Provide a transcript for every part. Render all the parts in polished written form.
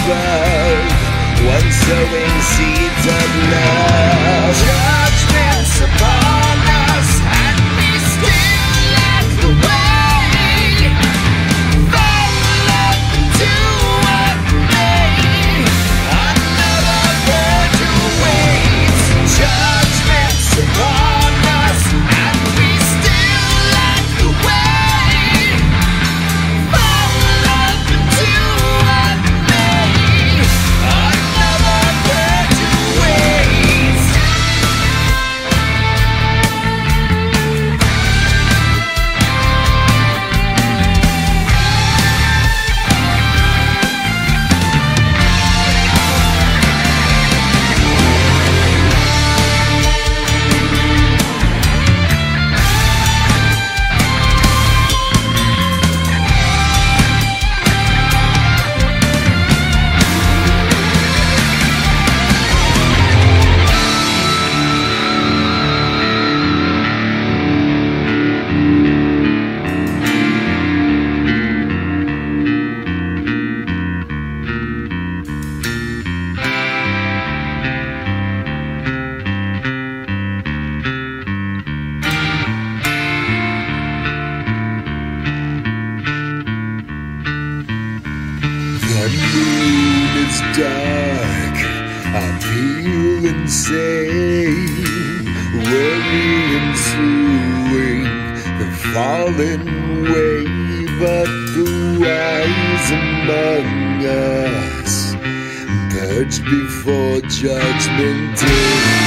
above, one sowing seeds of love. Judgments upon us, and we still let the way. Fall up to what may, another virgin waits. Judgments upon us, and we still let the way. Fall up to what may, another virgin waits. The moon is dark, I feel insane, worrying, suing the fallen way. But the wise among us purge before judgment day.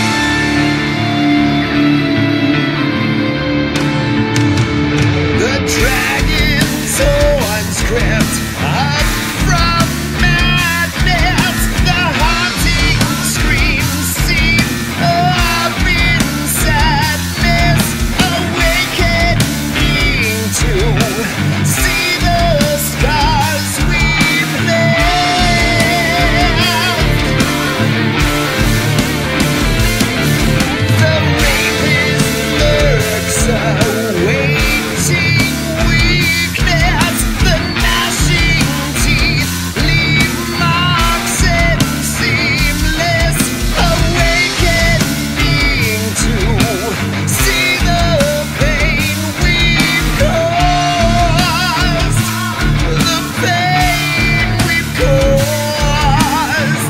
The dragon's horns crept up from madness. The haunting screams seem up in sadness, awakening to see the scars we've left. The rapist lurks awaiting weakness. The gnashing teeth leave marks and seamless, awakening to see the pain we've caused. The pain we've caused.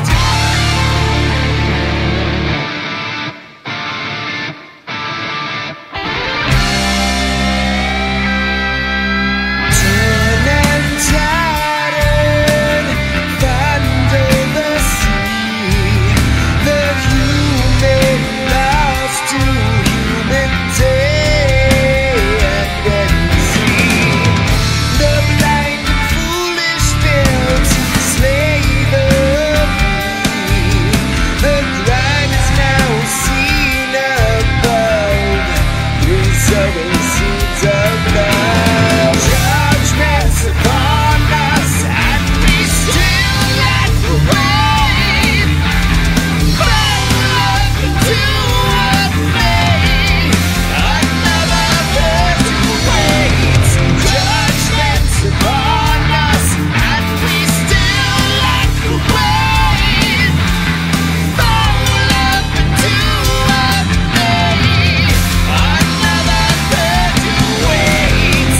Torn and tattered, thunder the sea, the human lost to human day and see. The blind and foolish built slay the free. The crime is now seen above, through sowing seeds of love. Judgments upon us, and we still let the way. Fall up to what may, another virgin waits. Judgments upon us, and we still let the way. Fall up to what may, another virgin waits.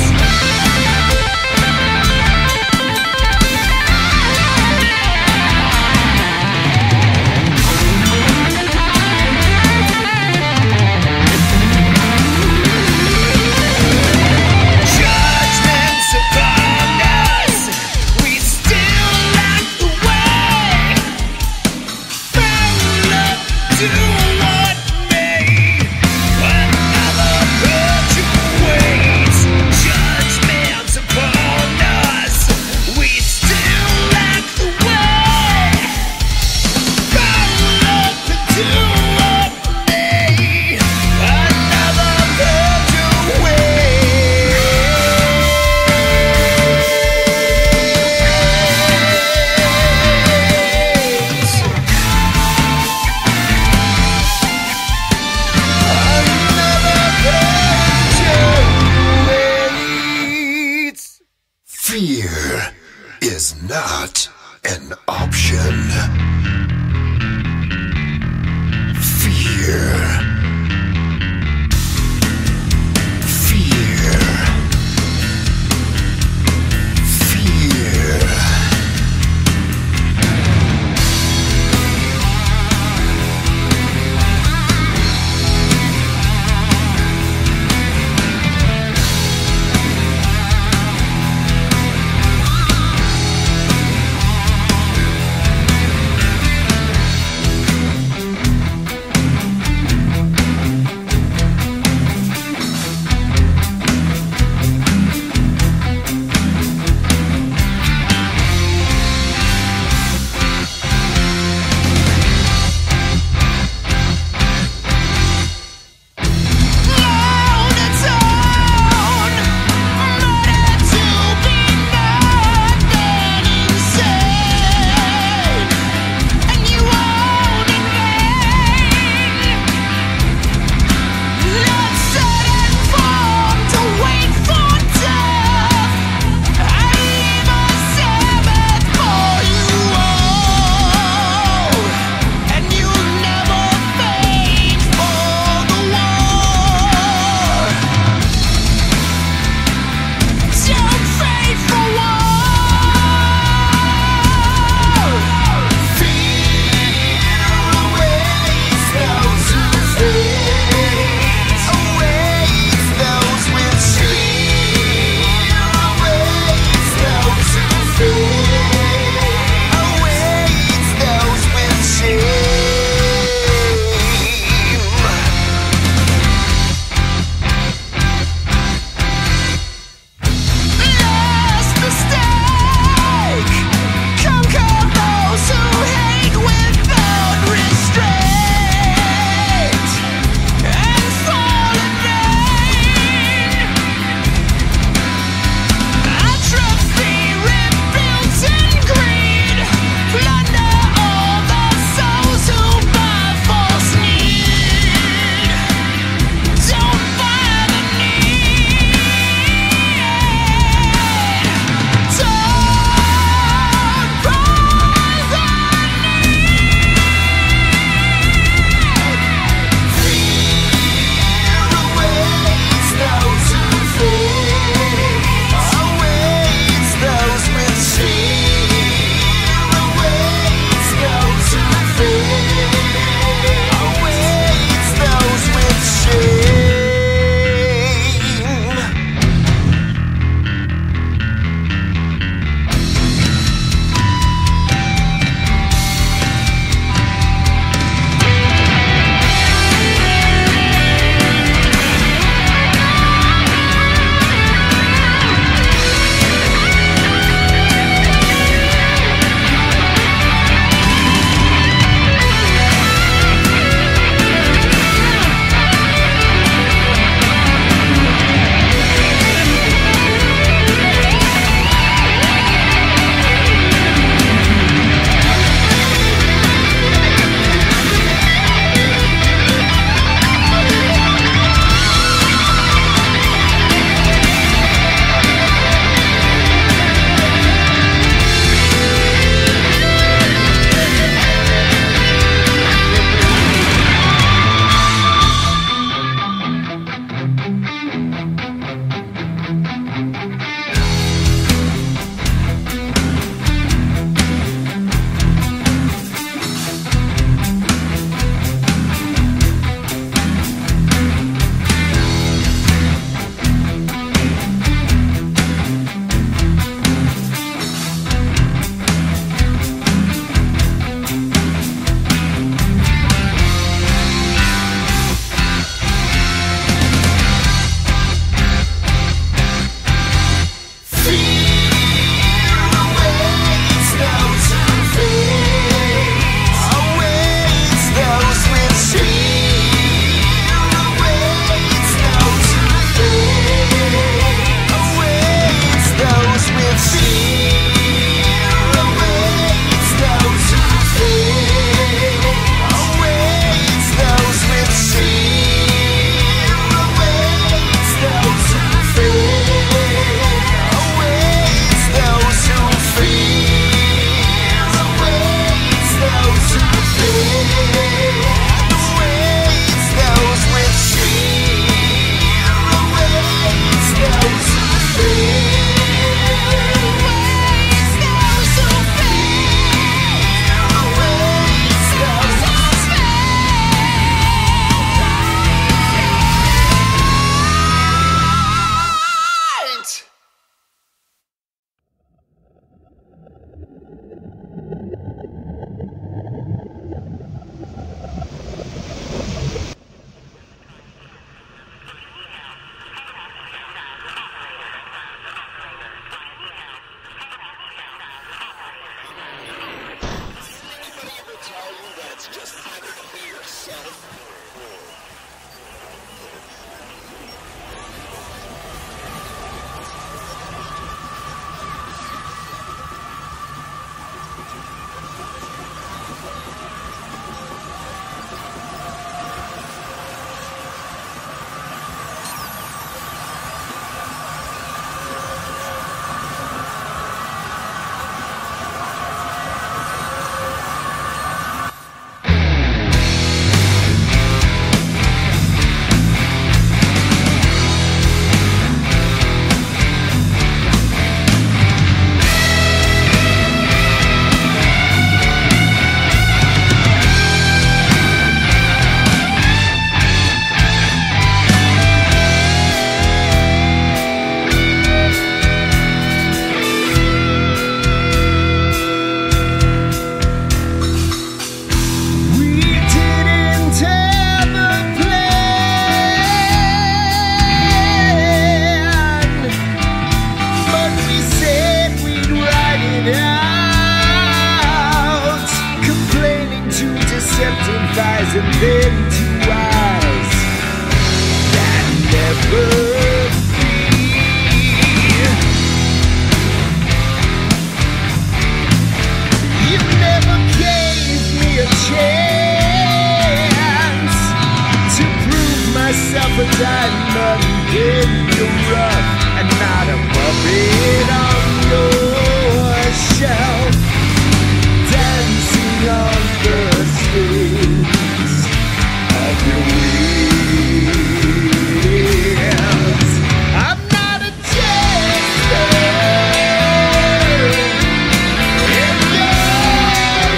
Judgments upon us, we still let the way. Fall up to what may, another virgin waits. Judgments upon us, we still let the way. Fall up to what may, another virgin waits. Another virgin waits. Fear is not an option. Fear. Fear. Fear. diamond in your rough and not a puppet on your shelf, dancing on the strings of your wheels. I'm not a jester in your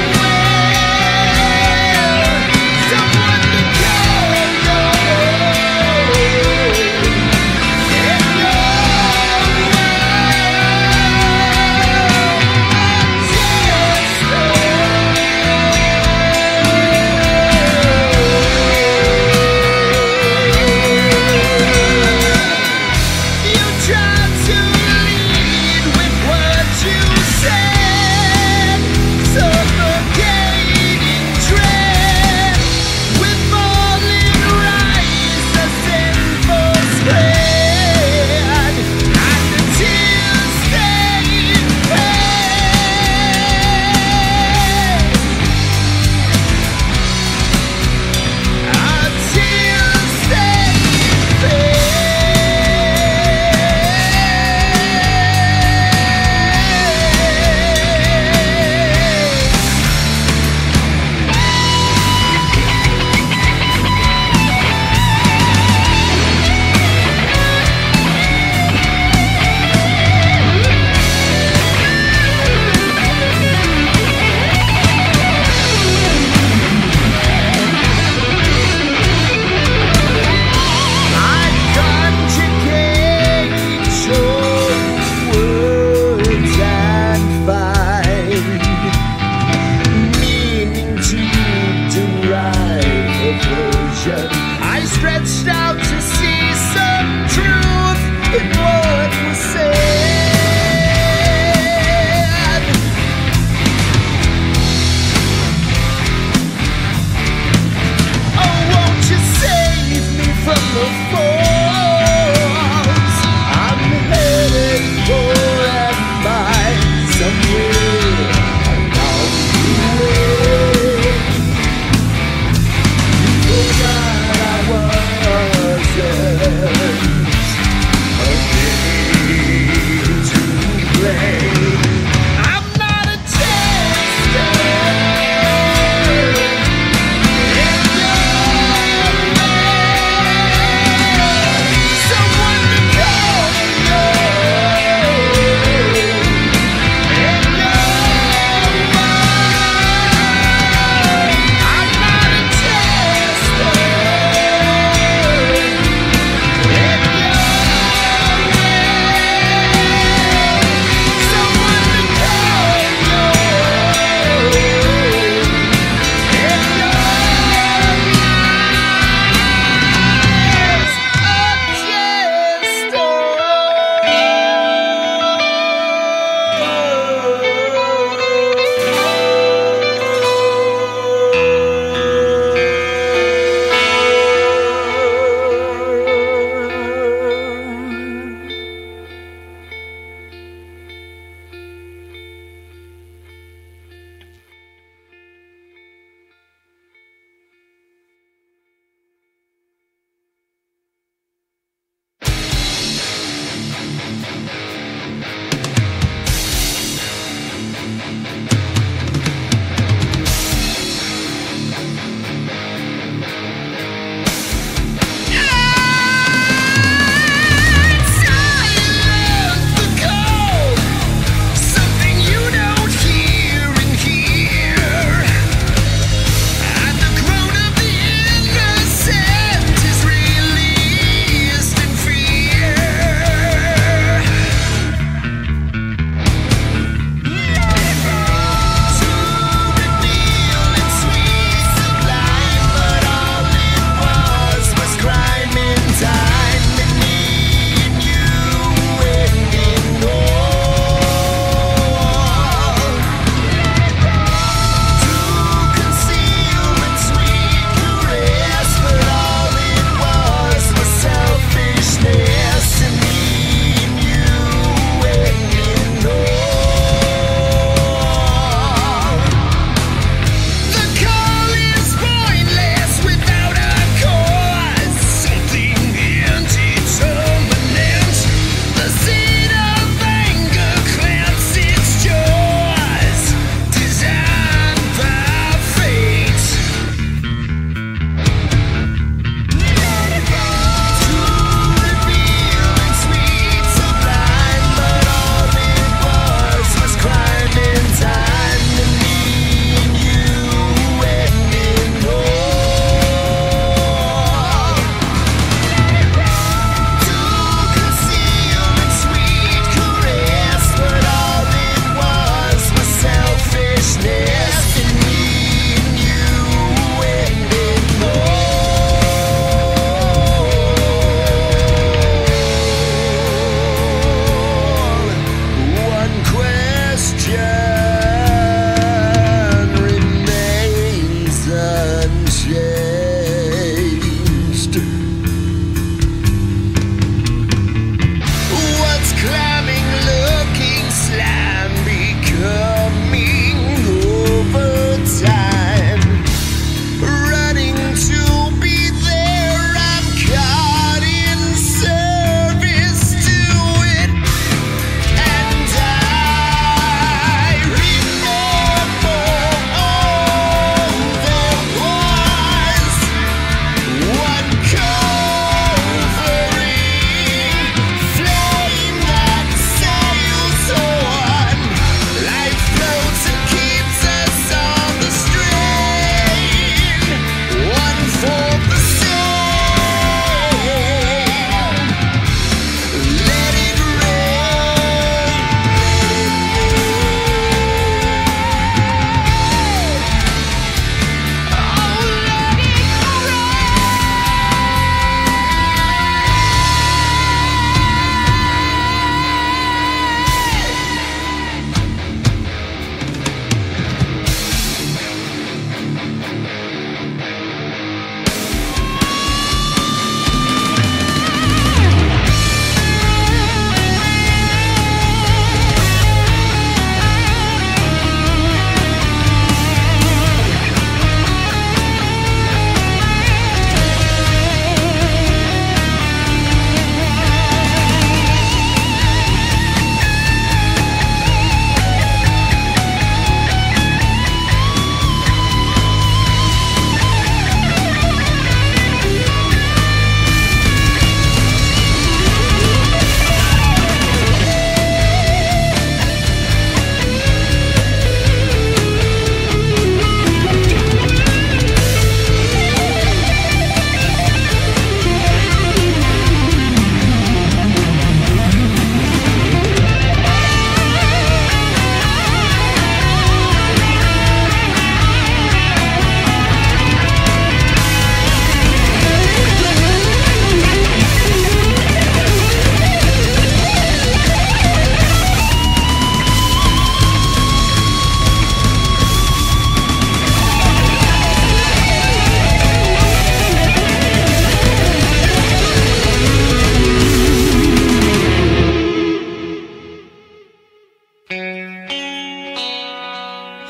world. Someone to call your own in your world.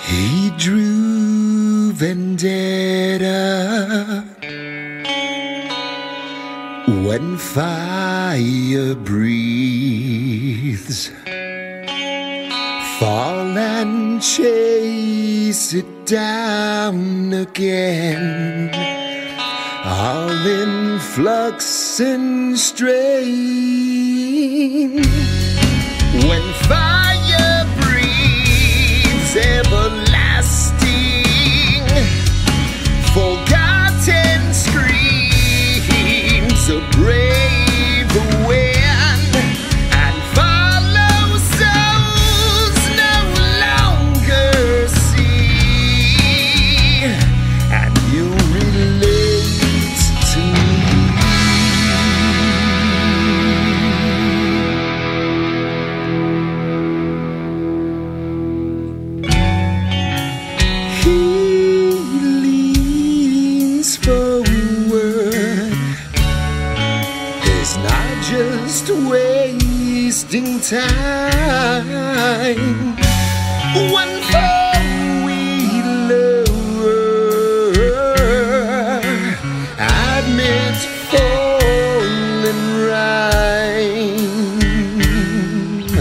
He drew vendetta when fire breathes. Fall and chase it down again, all in flux and strain. When fire breathes, everlasting, forgotten screams of brave wind, and follow souls no longer see, and you relate to He leans forward, is not just wasting time. One four-wheeler admits falling rhyme.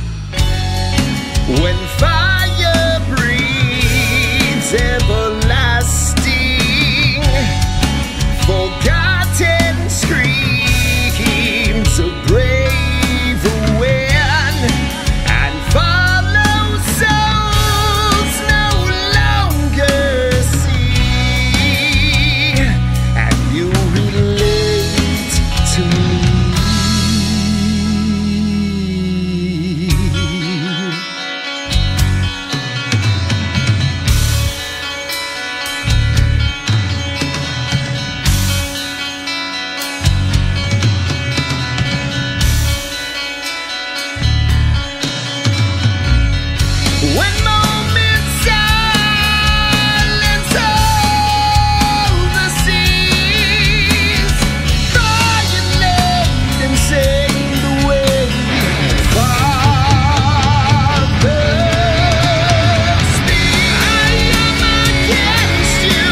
When fire breathes, everlasting, forgotten screams of brave wind, and follow souls no longer see, and you relate to me. When moments silence all the seas, crying late and saying the way fathers speak. I am against you.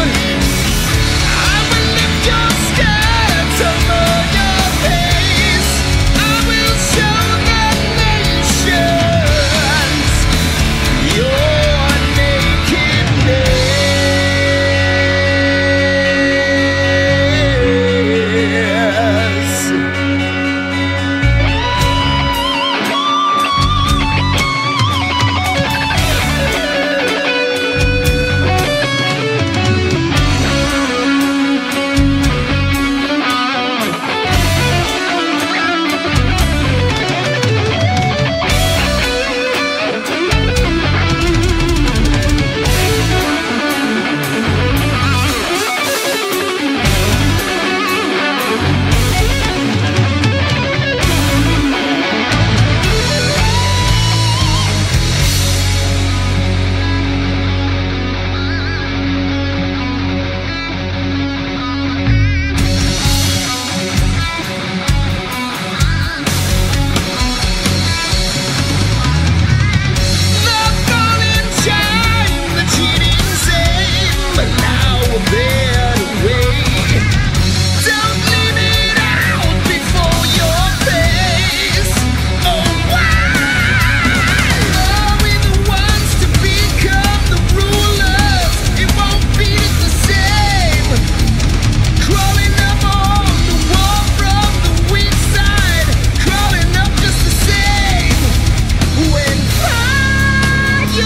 I will lift your skirts over your face. I will show the nations your nakedness. The falling shine, the cheating same, but now a better way. Don't leave it out before your face. Oh, why are we the ones to become the rulers? It won't be the same. Crawling up on the wall from the weak side, crawling up just the same. When fire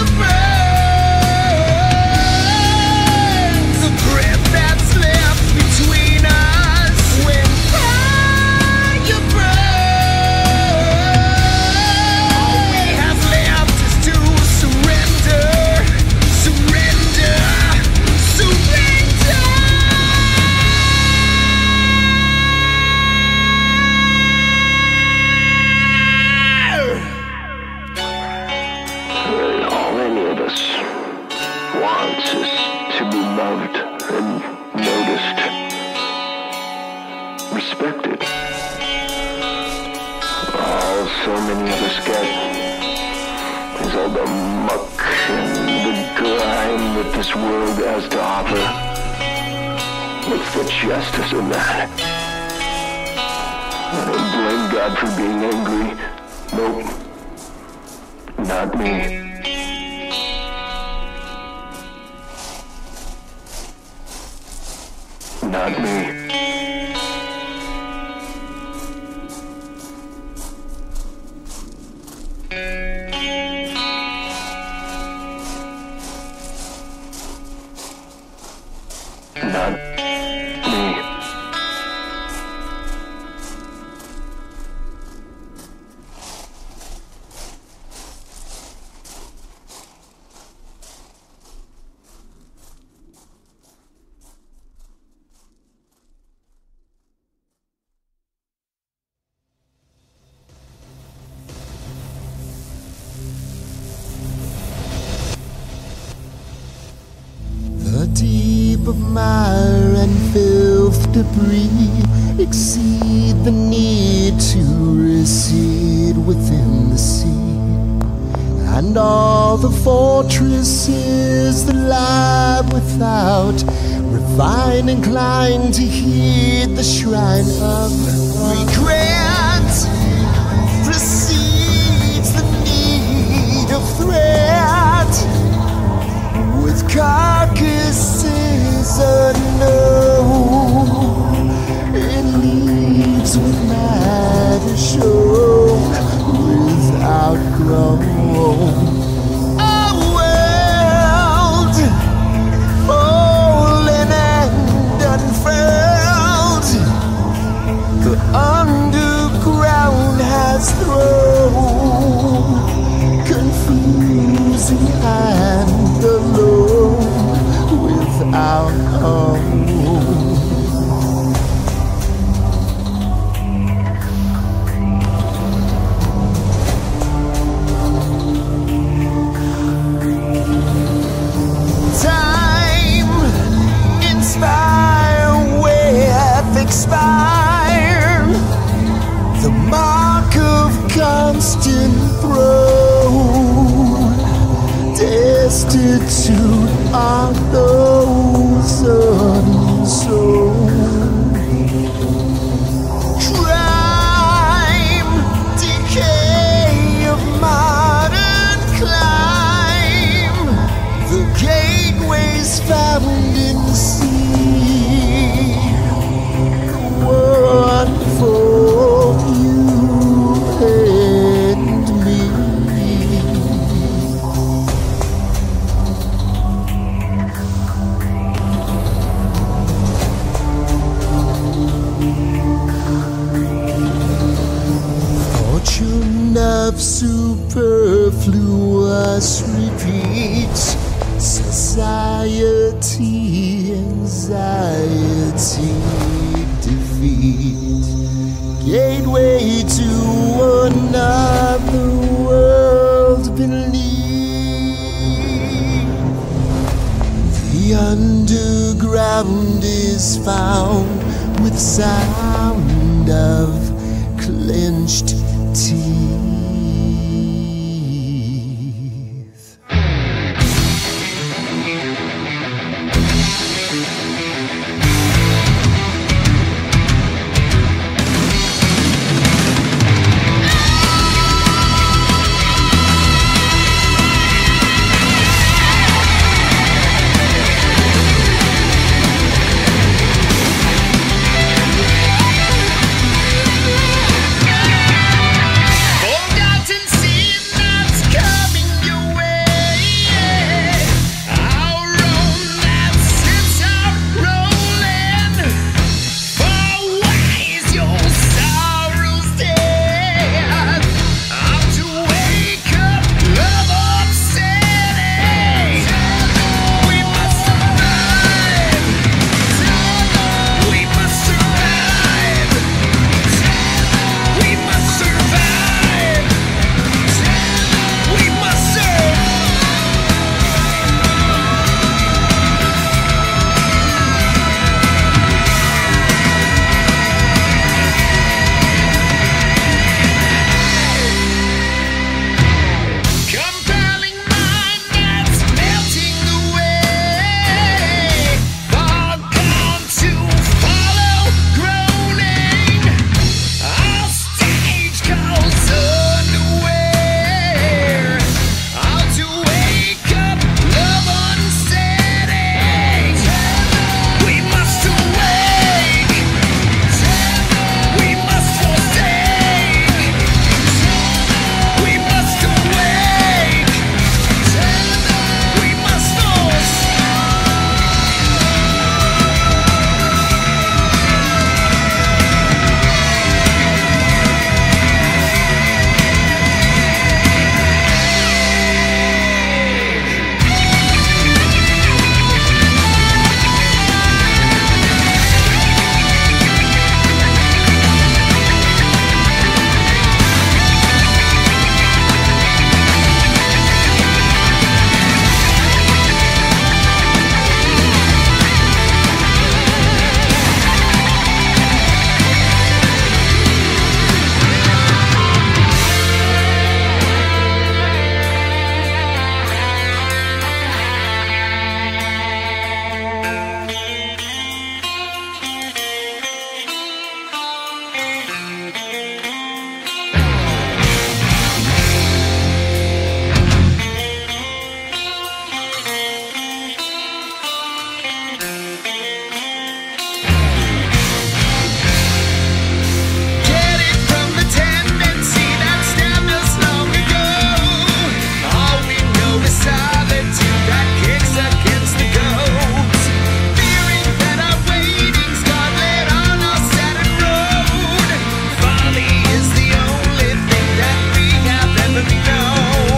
burns, the grip that's left between us. When fire burns, all we have left is to surrender, surrender, surrender. All any of us wants is to be loved and noticed, respected. All so many of us get is all the muck and the crime that this world has to offer? What's the justice in that? I don't blame God for being angry. Nope. Not me. Not me. Not me. The deep of mire and filth debris exceed the need to recede within the sea, and all the fortresses that lie without refine inclined to heed the shrine of regret. Precedes the need of threat, with carcasses unknown. It leaves with matter shown without groan. A world fallen and unfurled, the underground has thrown, confusing and alone without home. Time inspire with expire, the mark of constant throne. Destitute are those unsold. Crime, decay of modern climb, the gateways found in the sea, one for you and me. Fortune of superfluous repeat, society, anxiety, defeat, gateway to another world beneath. The underground is found with sound of clenched teeth. For solitude that kicks against the coast. Fearing that our waiting scarlet on our Saturn road. Folly is the only thing that we have ever known.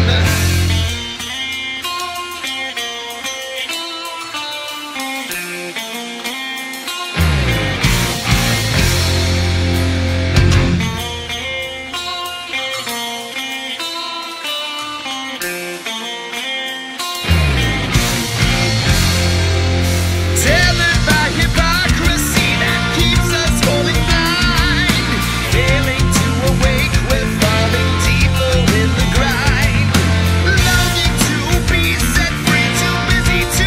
Tethered by hypocrisy that keeps us falling blind. Failing to awake, we're falling deeper in the grind. Longing to be set free, too busy to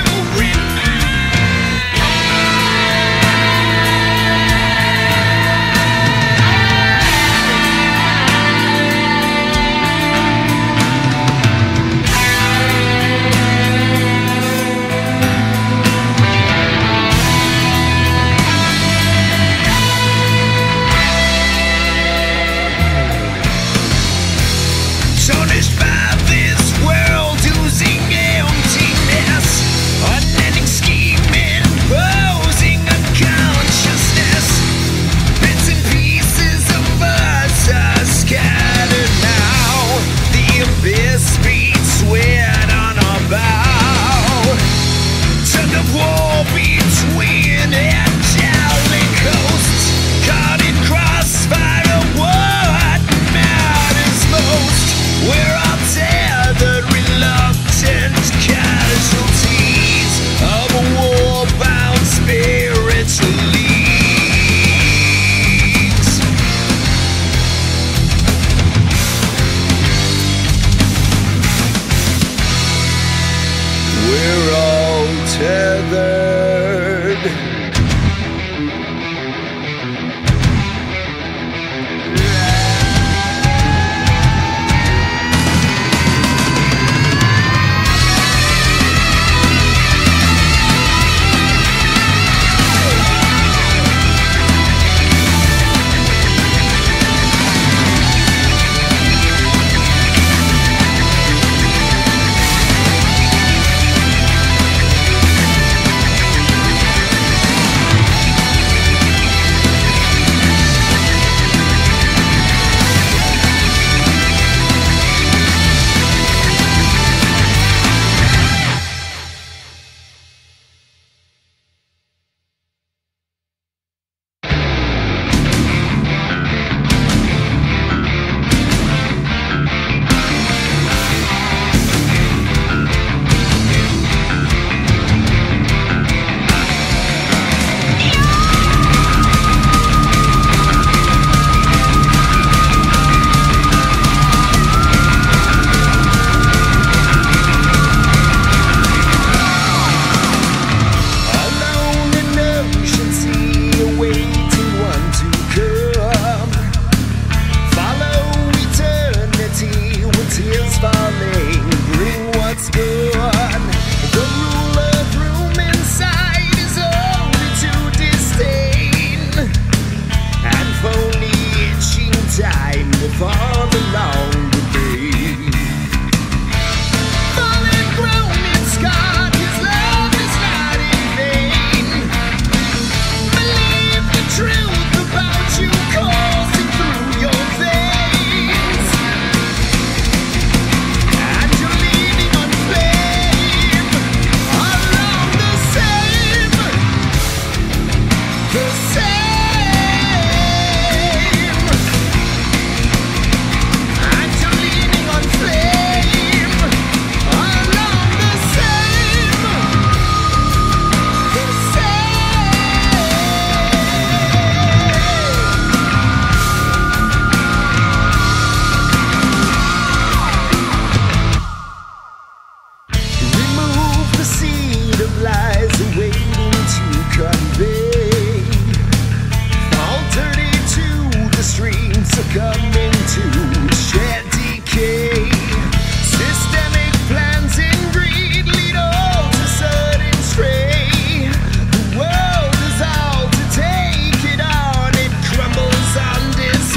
tarnished by this world, oozing emptiness, unending scheming, posing unconsciousness. Bits and pieces of us are scattered now. The abyss beats sweat on our bow. Tug of war between angelic hosts, caught in crossfire of what matters most. We're all tethered, reluctant casualties of a war-bound spiritual leagues. We're all tethered.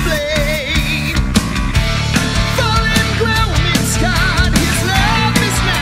His love is not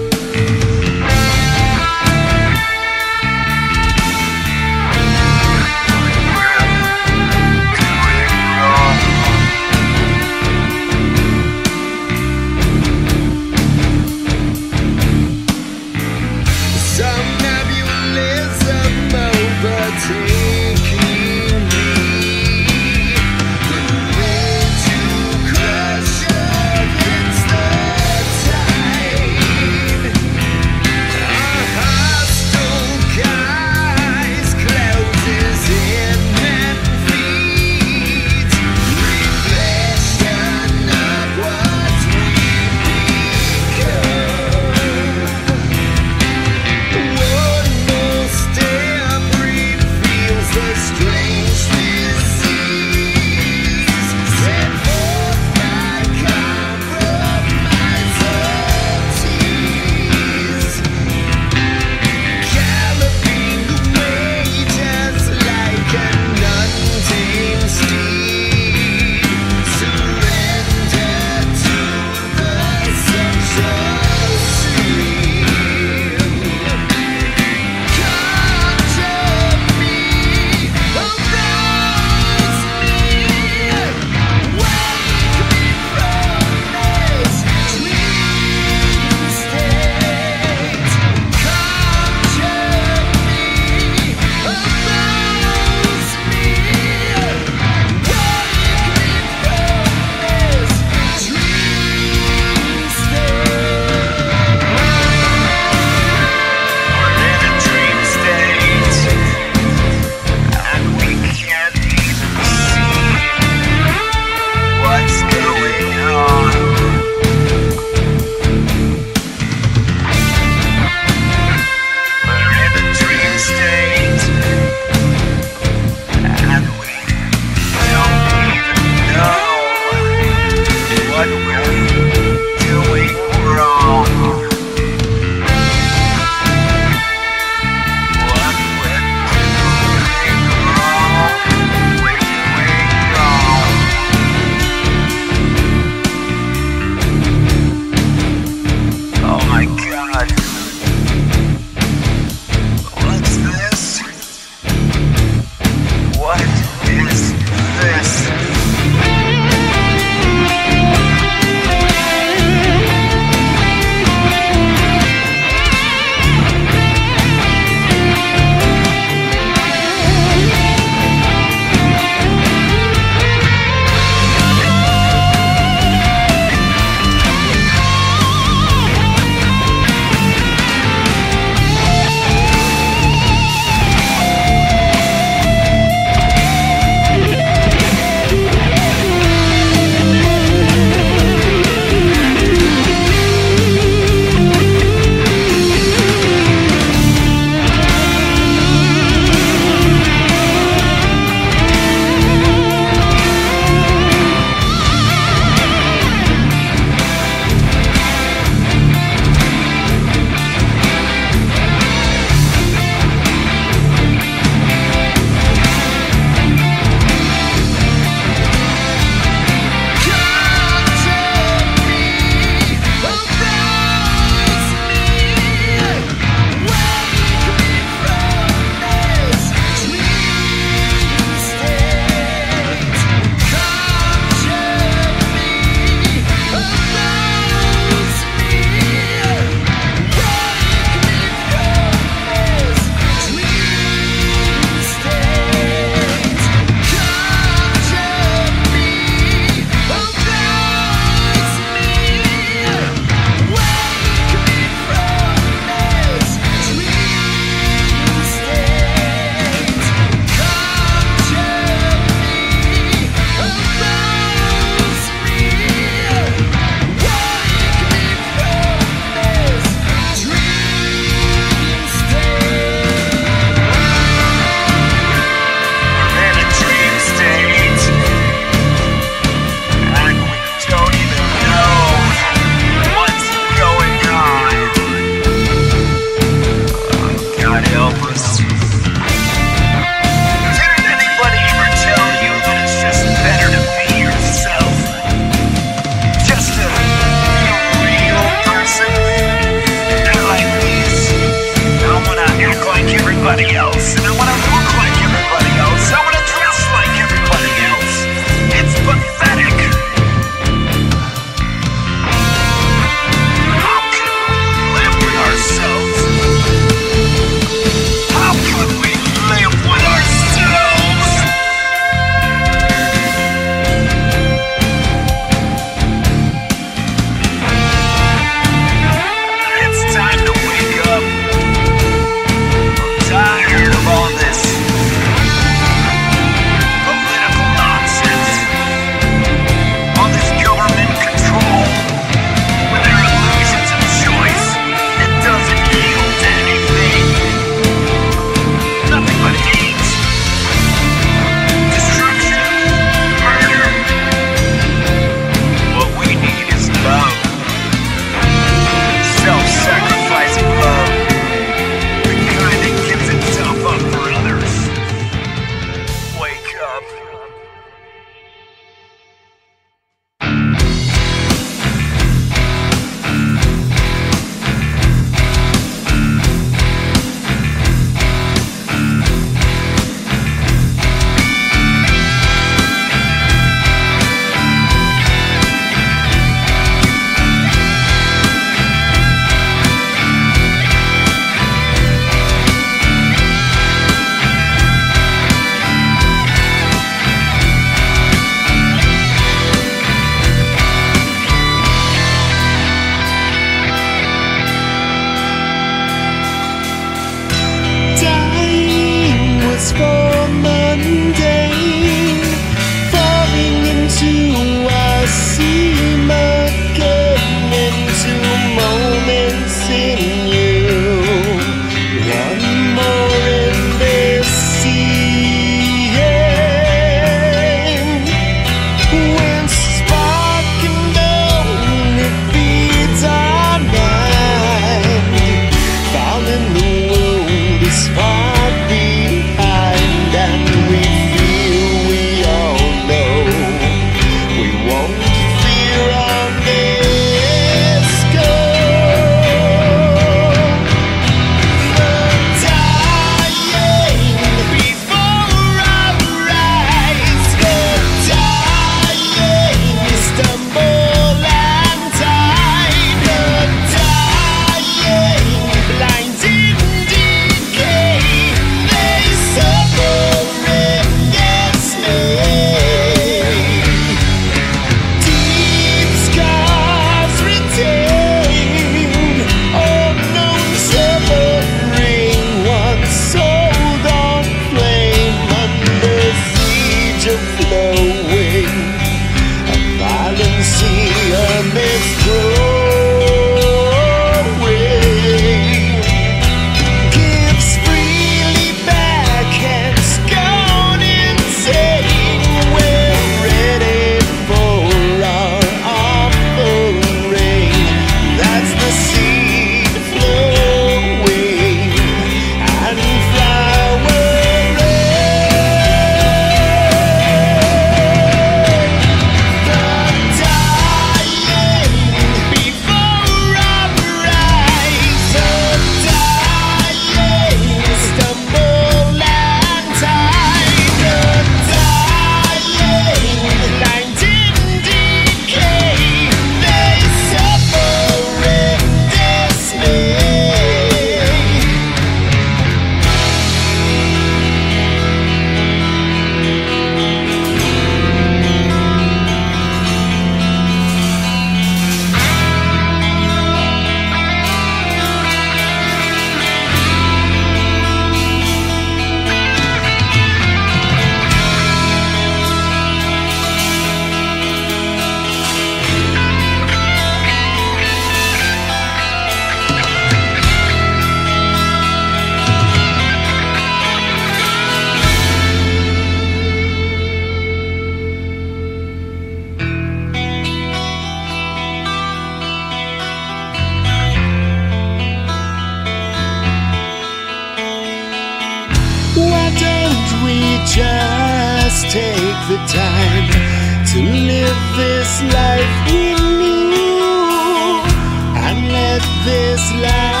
why don't we just take the time to live this life in you and let this life